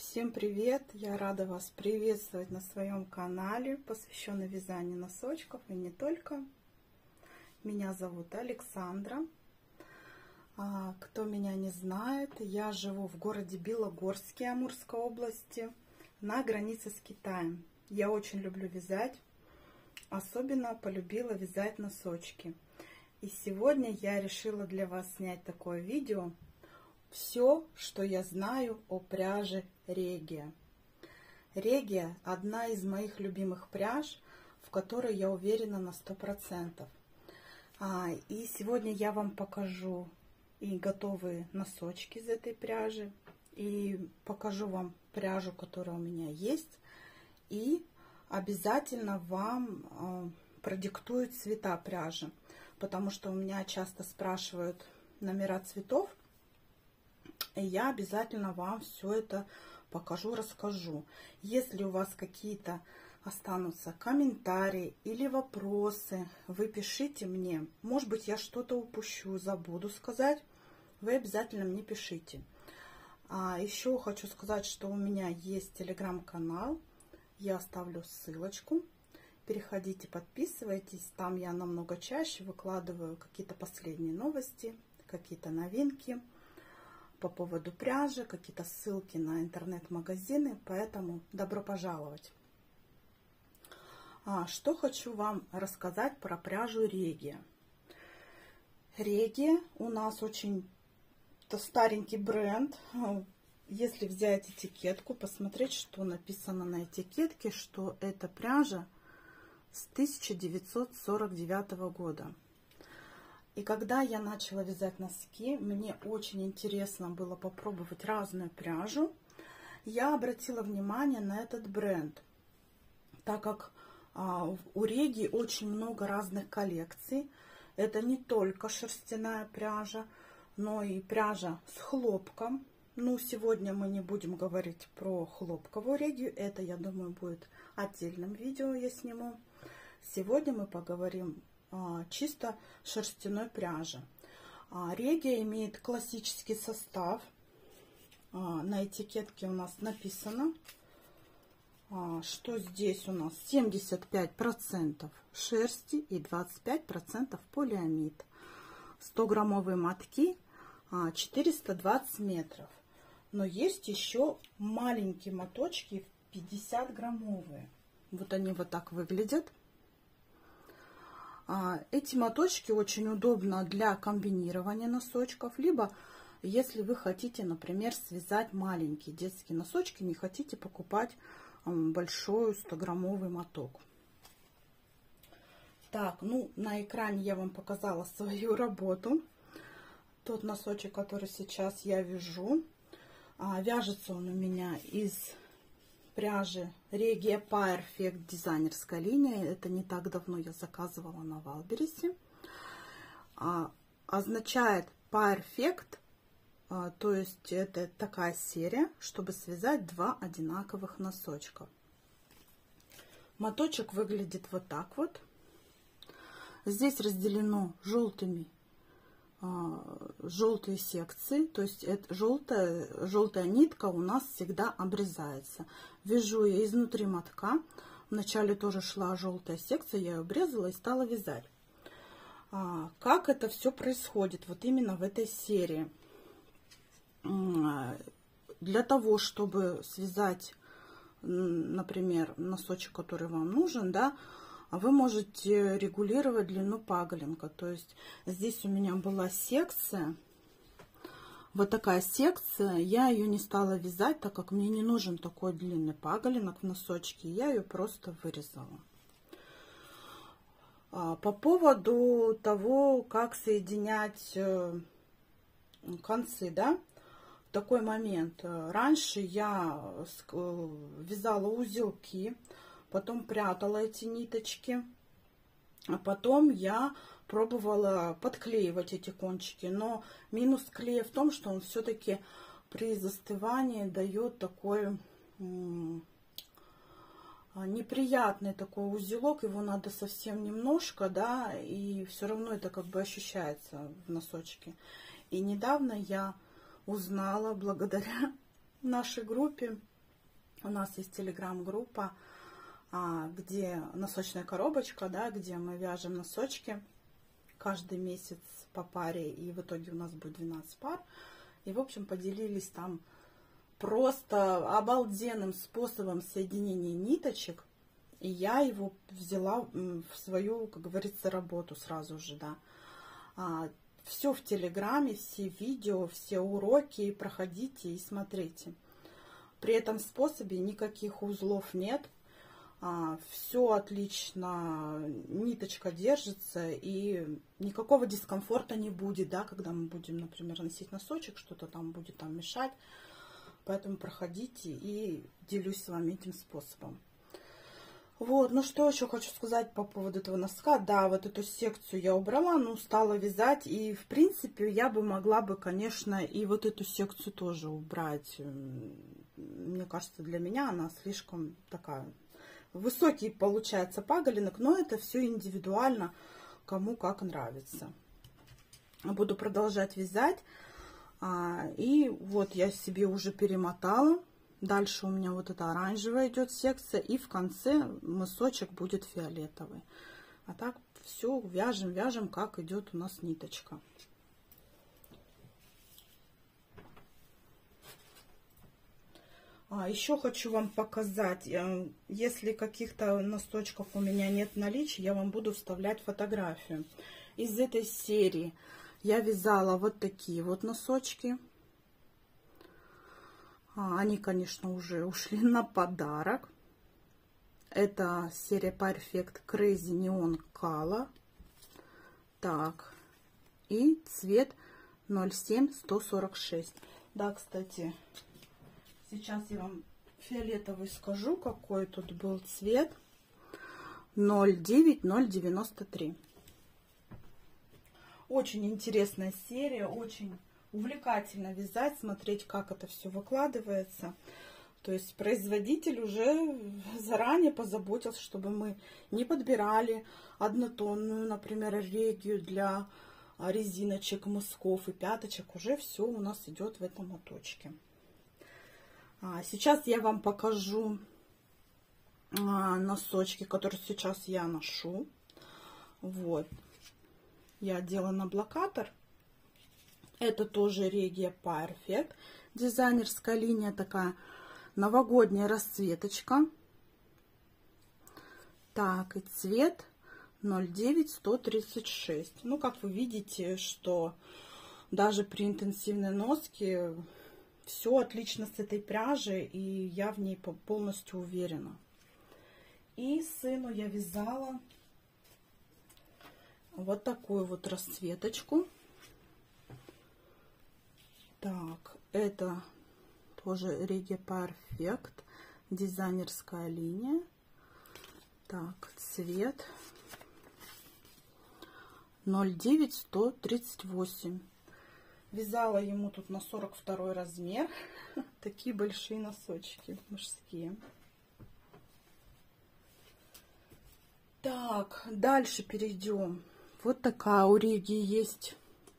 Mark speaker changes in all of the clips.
Speaker 1: Всем привет! Я рада вас приветствовать на своем канале, посвященном вязанию носочков и не только. Меня зовут Александра. Кто меня не знает, я живу в городе Белогорске Амурской области, на границе с Китаем. Я очень люблю вязать, особенно полюбила вязать носочки. И сегодня я решила для вас снять такое видео. Все, что я знаю о пряже Регия. Регия – одна из моих любимых пряж, в которой я уверена на 100%. И сегодня я вам покажу и готовые носочки из этой пряжи, и покажу вам пряжу, которая у меня есть, и обязательно вам продиктую цвета пряжи, потому что у меня часто спрашивают номера цветов, и я обязательно вам все это покажу, расскажу. Если у вас какие-то останутся комментарии или вопросы, вы пишите мне. Может быть, я что-то упущу, забуду сказать. Вы обязательно мне пишите. Еще хочу сказать, что у меня есть телеграм-канал. Я оставлю ссылочку. Переходите, подписывайтесь. Там я намного чаще выкладываю какие-то последние новости, какие-то новинки по поводу пряжи, какие-то ссылки на интернет-магазины, поэтому добро пожаловать. Что хочу вам рассказать про пряжу Регия. Регия у нас очень старенький бренд. Если взять этикетку, посмотреть, что написано на этикетке, что это пряжа с 1949 года. И когда я начала вязать носки, мне очень интересно было попробовать разную пряжу. Я обратила внимание на этот бренд, так как у Регии очень много разных коллекций. Это не только шерстяная пряжа, но и пряжа с хлопком. Ну, сегодня мы не будем говорить про хлопковую Регию. Это, я думаю, будет отдельным видео я сниму. Сегодня мы поговорим чисто шерстяной пряжи. Регия имеет классический состав. На этикетке у нас написано, что здесь у нас 75% шерсти и 25% полиамид. 100-граммовые мотки, 420 метров. Но есть еще маленькие моточки 50-граммовые. Вот они вот так выглядят. Эти моточки очень удобно для комбинирования носочков, либо если вы хотите, например, связать маленькие детские носочки, не хотите покупать большой 100-граммовый моток. Так, ну, на экране я вам показала свою работу. Тот носочек, который сейчас я вяжу, вяжется он у меня из пряжи Regia Perfect дизайнерская линия. Это не так давно я заказывала на Валберисе. Означает Perfect, то есть это такая серия, чтобы связать два одинаковых носочка. Моточек выглядит вот так вот. Здесь разделено желтые секции, то есть это желтая нитка у нас всегда обрезается. Вяжу я изнутри мотка. Вначале тоже шла желтая секция, я ее обрезала и стала вязать. Как это все происходит вот именно в этой серии? Для того, чтобы связать, например, носочек, который вам нужен, да, вы можете регулировать длину паголинка. То есть здесь у меня была секция, вот такая секция. Я ее не стала вязать, так как мне не нужен такой длинный паголинок в носочке. Я ее просто вырезала. По поводу того, как соединять концы, да, такой момент. Раньше я вязала узелки, потом прятала эти ниточки, а потом я пробовала подклеивать эти кончики. Но минус клея в том, что он все-таки при застывании дает такой неприятный такой узелок. Его надо совсем немножко, да, и все равно это как бы ощущается в носочке. И недавно я узнала благодаря нашей группе У нас есть телеграм-группа, где носочная коробочка, да, где мы вяжем носочки каждый месяц по паре, и в итоге у нас будет 12 пар. И, в общем, поделились там просто обалденным способом соединения ниточек. И я его взяла в свою, как говорится, работу сразу же, да. Все в Телеграме, все видео, все уроки, проходите и смотрите. При этом способе никаких узлов нет. Все отлично, ниточка держится, и никакого дискомфорта не будет, да, когда мы будем, например, носить носочек, что-то там будет там мешать. Поэтому проходите, и делюсь с вами этим способом. Вот, ну что еще хочу сказать по поводу этого носка. Да, вот эту секцию я убрала, но стала вязать. И, в принципе, я бы могла бы, конечно, и вот эту секцию тоже убрать. Мне кажется, для меня она слишком такая... Высокий получается паголинок, но это все индивидуально, кому как нравится. Буду продолжать вязать. И вот я себе уже перемотала. Дальше у меня вот эта оранжевая идет секция, и в конце мысочек будет фиолетовый. А так все вяжем, вяжем, как идет у нас ниточка. Еще хочу вам показать, если каких-то носочков у меня нет в наличии, я вам буду вставлять фотографию. Из этой серии я вязала вот такие вот носочки. Они, конечно, уже ушли на подарок. Это серия Perfect Crazy Neon Color. Так, и цвет 07146. Да, кстати, сейчас я вам фиолетовый скажу, какой тут был цвет. 09093. Очень интересная серия, очень увлекательно вязать, смотреть, как это все выкладывается. То есть производитель уже заранее позаботился, чтобы мы не подбирали однотонную, например, регию для резиночек, мысков и пяточек. Уже все у нас идет в этом моточке. Сейчас я вам покажу носочки, которые сейчас я ношу. Вот. Я одела на блокатор. Это тоже Regia Perfect. Дизайнерская линия такая. Новогодняя расцветочка. Так, и цвет 09136. Ну, как вы видите, что даже при интенсивной носке все отлично с этой пряжей, и я в ней полностью уверена. И сыну я вязала вот такую вот расцветочку. Так, это тоже Regia Perfect, дизайнерская линия. Так, цвет 09138. Вязала ему тут на 42 размер. Такие большие носочки мужские. Так, дальше перейдем. Вот такая у Регии есть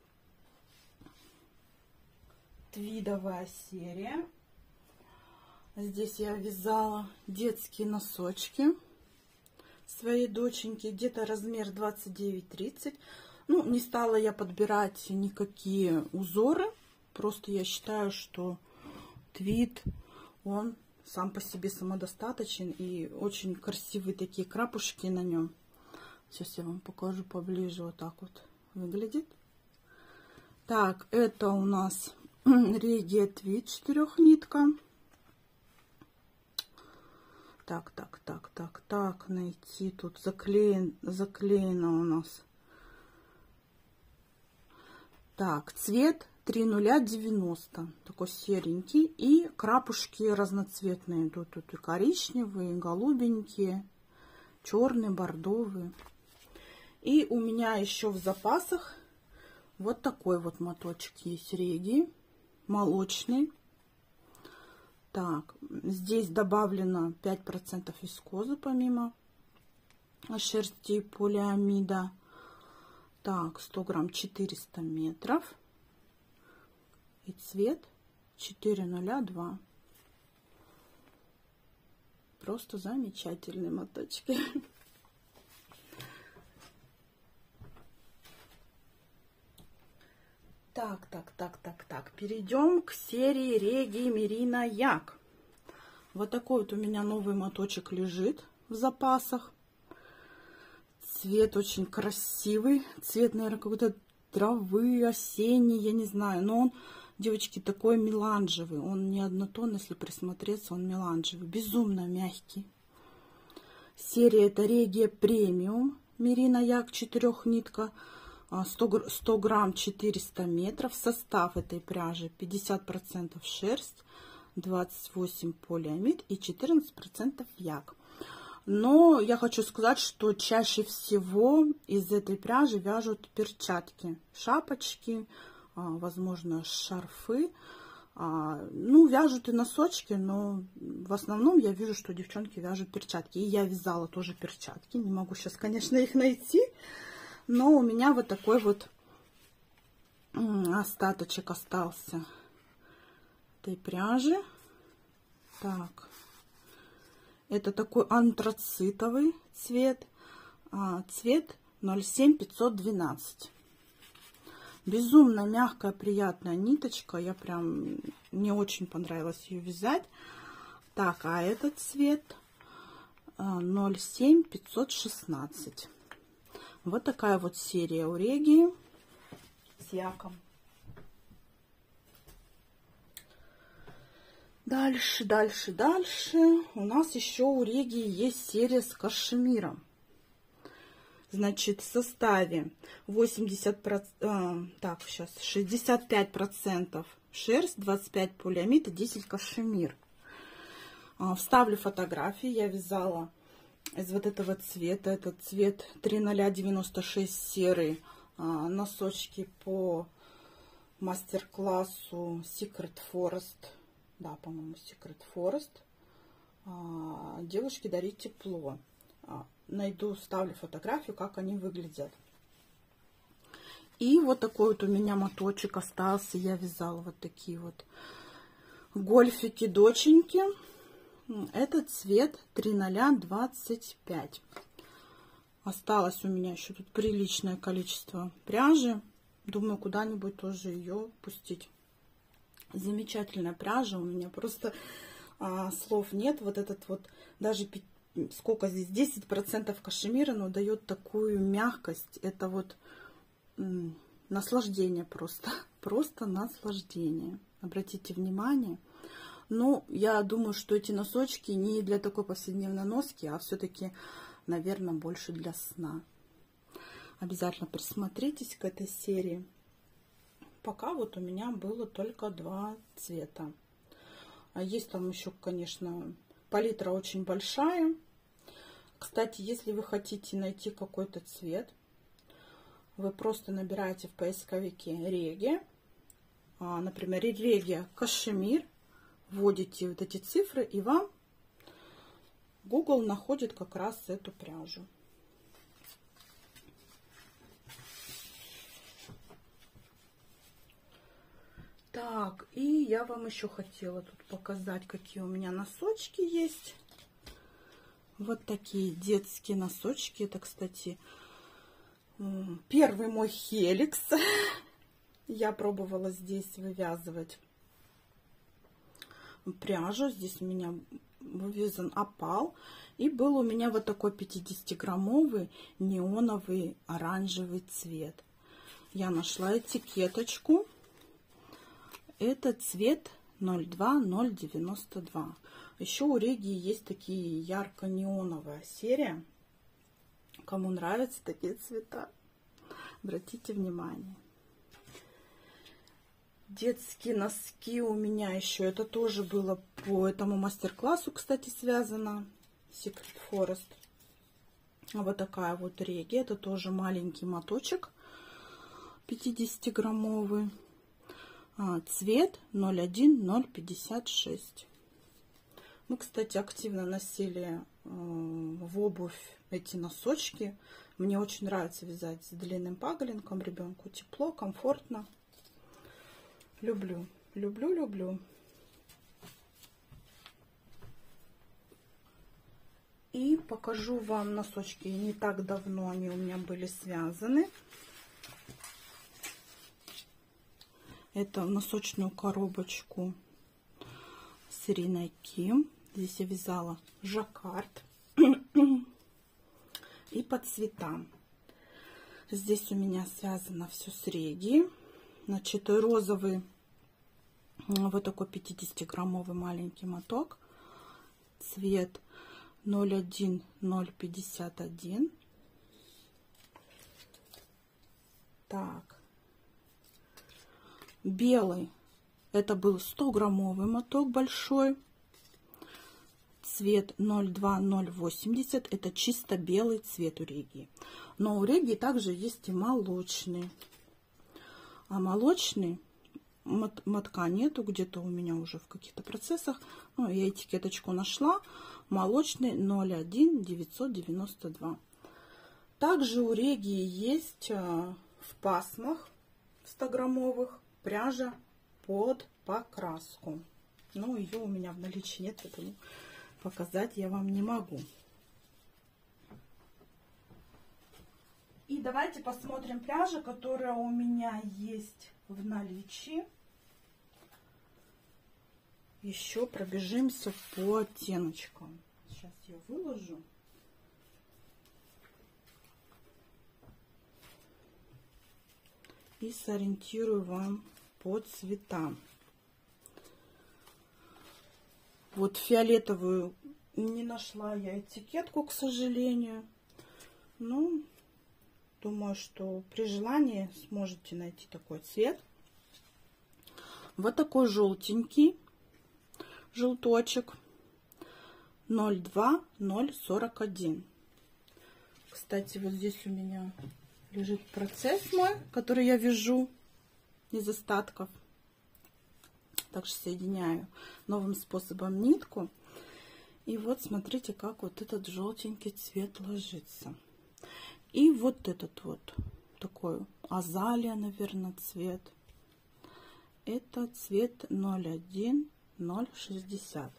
Speaker 1: твидовая серия. Здесь я вязала детские носочки своей доченьки, где-то размер 29-30. Ну, не стала я подбирать никакие узоры, просто я считаю, что твид, он сам по себе самодостаточен, и очень красивые такие крапушки на нем. Сейчас я вам покажу поближе, вот так вот выглядит. Так, это у нас Regia Твид 4-нитка. Так, найти тут заклеено у нас. Так, цвет 3090, такой серенький, и крапушки разноцветные идут. Тут и коричневые, и голубенькие, черные, бордовые. И у меня еще в запасах вот такой вот моточек есть Регии, молочный. Так, здесь добавлено 5% вискозы помимо шерсти полиамида. Так, 100 грамм 400 метров. И цвет 402. Просто замечательные моточки. Так. Перейдем к серии Реги Мерина Як. Вот такой вот у меня новый моточек лежит в запасах. Цвет очень красивый. Цвет, наверное, какой-то травы, осенний, я не знаю. Но он, девочки, такой меланжевый. Он не однотонный, если присмотреться, он меланжевый. Безумно мягкий. Серия это Регия Премиум Мерина Як 4-нитка. 100 грамм 400 метров. Состав этой пряжи 50% шерсть, 28% полиамид и 14% як. Но я хочу сказать, что чаще всего из этой пряжи вяжут перчатки, шапочки, возможно, шарфы. Ну, вяжут и носочки, но в основном я вижу, что девчонки вяжут перчатки. И я вязала тоже перчатки. Не могу сейчас, конечно, их найти. Но у меня вот такой вот остаточек остался этой пряжи. Так. Это такой антрацитовый цвет. Цвет 07512. Безумно мягкая, приятная ниточка. Я прям, мне очень понравилось ее вязать. Так, а этот цвет 07516. Вот такая вот серия у Регии с яком. Дальше. У нас еще у Регии есть серия с кашемиром. Значит, в составе 65% шерсть, 25% полиамид и 10% кашемир. Вставлю фотографии. Я вязала из вот этого цвета. Этот цвет 3096 серый. Носочки по мастер-классу Secret Forest. Да, по-моему, Secret Forest. Девушки, дарить тепло. Найду, вставлю фотографию, как они выглядят. И вот такой вот у меня моточек остался. Я вязала вот такие вот гольфики доченьки. Этот цвет 3025. Осталось у меня еще тут приличное количество пряжи. Думаю, куда-нибудь тоже ее пустить. Замечательная пряжа. У меня просто слов нет. Вот этот вот, даже сколько здесь, 10% кашемира, но дает такую мягкость. Это вот наслаждение просто. Просто наслаждение. Обратите внимание. Ну, я думаю, что эти носочки не для такой повседневной носки, а все-таки, наверное, больше для сна. Обязательно присмотритесь к этой серии. Пока вот у меня было только 2 цвета. А есть там еще, конечно, палитра очень большая. Кстати, если вы хотите найти какой-то цвет, вы просто набираете в поисковике Реги, например, Регия Кашемир, вводите вот эти цифры, и вам Google находит как раз эту пряжу. Так, и я вам еще хотела тут показать, какие у меня носочки есть. Вот такие детские носочки. Это, кстати, первый мой хеликс. Я пробовала здесь вывязывать пряжу. Здесь у меня вывязан опал. И был у меня вот такой 50-граммовый неоновый оранжевый цвет. Я нашла этикеточку. Это цвет 02092. Еще у Регии есть такие ярко-неоновая серия. Кому нравятся такие цвета, обратите внимание. Детские носки у меня еще. Это тоже было по этому мастер-классу, кстати, связано. Secret Forest. Вот такая вот Регия. Это тоже маленький моточек. 50-граммовый. Цвет 01056. Мы, кстати, активно носили в обувь эти носочки. Мне очень нравится вязать с длинным паголенком. Ребенку тепло, комфортно. Люблю, люблю, люблю. И покажу вам носочки. Не так давно они у меня были связаны. Это в носочную коробочку с Ириной Ким. Здесь я вязала жаккард и по цветам. Здесь у меня связано все с Реги. Значит, розовый вот такой 50-граммовый маленький моток. Цвет 01051. Так. Белый. Это был 100-граммовый моток большой. Цвет 02080. Это чисто белый цвет у Реги. Но у Реги также есть и молочный. А молочный мотка нету. Где-то у меня уже в каких-то процессах. Ну, я этикеточку нашла. Молочный 01992. Также у Реги есть в пасмах 100-граммовых пряжа под покраску. Но ее у меня в наличии нет, поэтому показать я вам не могу. И давайте посмотрим пряжу, которая у меня есть в наличии. Еще пробежимся по оттеночкам. Сейчас я выложу. И сориентирую вам по цветам. Вот фиолетовую не нашла я этикетку, к сожалению. Ну, думаю, что при желании сможете найти такой цвет. Вот такой желтенький желточек 02041. Кстати, вот здесь у меня лежит процесс мой, который я вяжу из остатков. Также соединяю новым способом нитку. И вот смотрите, как вот этот желтенький цвет ложится. И вот этот вот такой азалия, наверное, цвет. Это цвет 01060.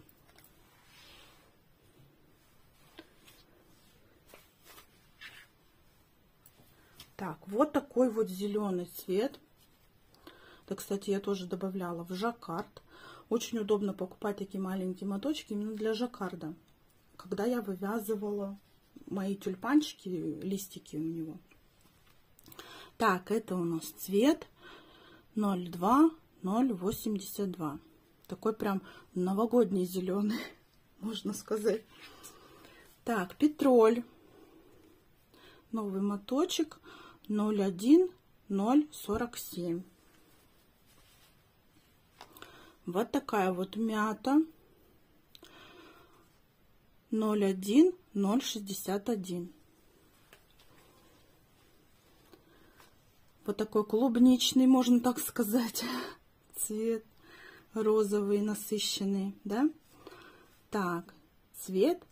Speaker 1: Так, вот такой вот зеленый цвет. Это, кстати, я тоже добавляла в жаккард. Очень удобно покупать такие маленькие моточки именно для жаккарда. Когда я вывязывала мои тюльпанчики, листики у него. Так, это у нас цвет 02082. Такой прям новогодний зеленый, можно сказать. Так, петроль. Новый моточек 01047. Вот такая вот мята 01061. Вот такой клубничный, можно так сказать, цвет розовый, насыщенный, да? Так, цвет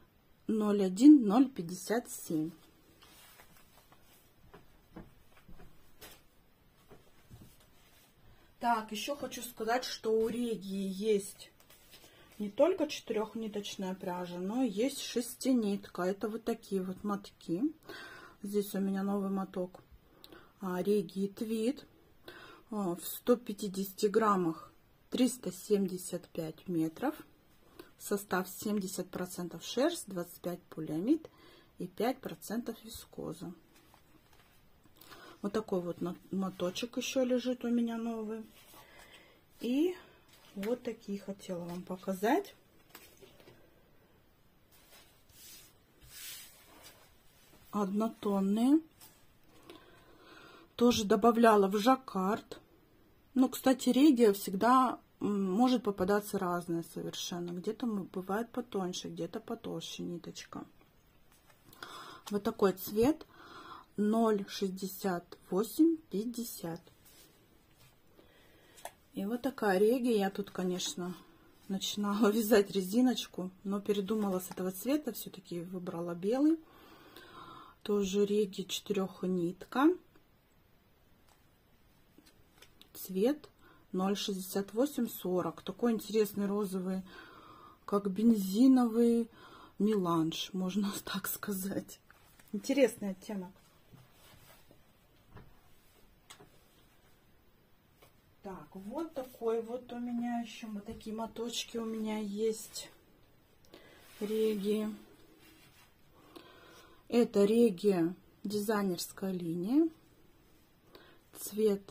Speaker 1: 01057. Так, еще хочу сказать, что у Реги есть не только 4-ниточная пряжа, но и есть 6-нитка. Это вот такие вот мотки. Здесь у меня новый моток Реги Твид. В 150 граммах 375 метров. Состав 70% шерсть, 25% полиамид и 5% вискоза. Вот такой вот моточек еще лежит у меня новый. И вот такие хотела вам показать. Однотонные. Тоже добавляла в жаккард. Ну, кстати, Реги всегда может попадаться разная совершенно. Где-то бывает потоньше, где-то потолще ниточка. Вот такой цвет 06850. И вот такая Реги. Я тут, конечно, начинала вязать резиночку, но передумала с этого цвета. Все-таки выбрала белый. Тоже Реги 4-нитка. Цвет 06840. Такой интересный розовый, как бензиновый, меланж, можно так сказать. Интересный оттенок. Так, вот такой вот у меня еще, вот такие моточки у меня есть. Реги. Это реги дизайнерская линия. Цвет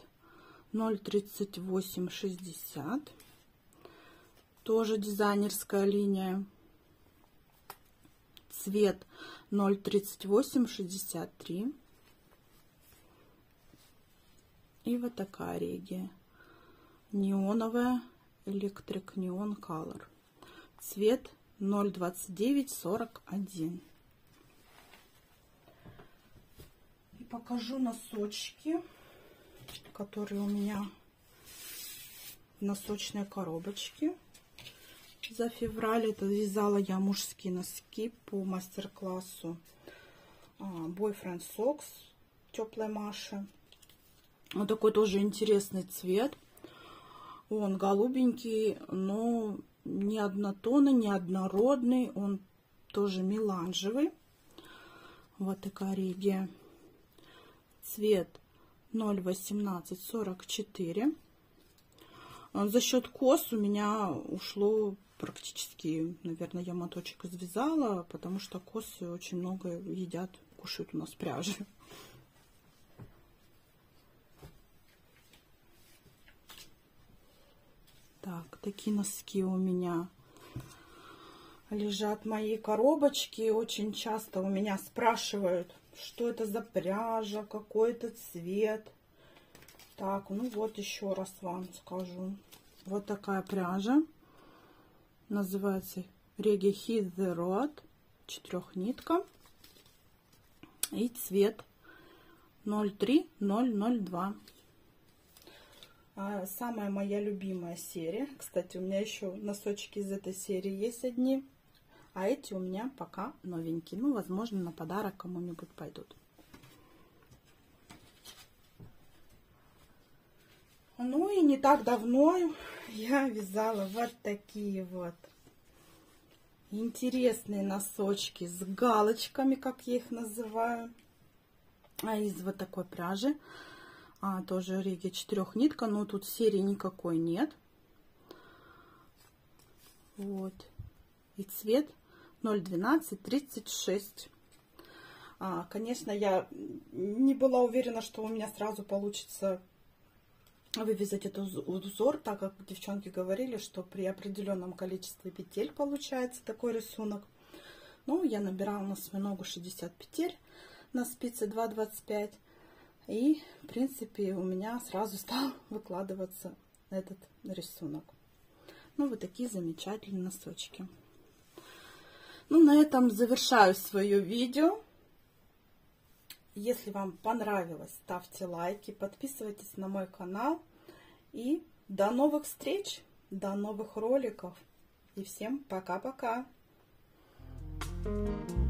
Speaker 1: 03860. Тоже дизайнерская линия. Цвет 03863. И вот такая реги. Неоновая Electric Neon Color. Цвет 02941. И покажу носочки, которые у меня в носочной коробочке. За февраль это вязала я мужские носки по мастер-классу Boyfriend Socks теплой Маши. Вот такой тоже интересный цвет. Он голубенький, но не однотонный, не однородный. Он тоже меланжевый. Вот такая реги. Цвет 01844. За счет кос у меня ушло практически, наверное, я моточек извязала, потому что косы очень много едят, кушают у нас пряжи. Так, такие носки у меня лежат в моей коробочке. Очень часто у меня спрашивают, что это за пряжа, какой это цвет. Так, ну вот еще раз вам скажу. Вот такая пряжа. Называется Реги Hit the Road. 4-нитка. И цвет 03002. Самая моя любимая серия. Кстати, у меня еще носочки из этой серии есть одни. А эти у меня пока новенькие. Ну, возможно, на подарок кому-нибудь пойдут. Ну и не так давно я вязала вот такие вот интересные носочки с галочками, как я их называю. Из вот такой пряжи. Тоже Реги 4-нитка, но тут серии никакой нет. Вот. И цвет 01236. Конечно, я не была уверена, что у меня сразу получится вывязать этот узор, так как девчонки говорили, что при определенном количестве петель получается такой рисунок. Ну, я набирала на свою ногу 60 петель на спице 2,25. И, в принципе, у меня сразу стал выкладываться этот рисунок. Ну, вот такие замечательные носочки. Ну, на этом завершаю свое видео. Если вам понравилось, ставьте лайки, подписывайтесь на мой канал. И до новых встреч, до новых роликов. И всем пока-пока.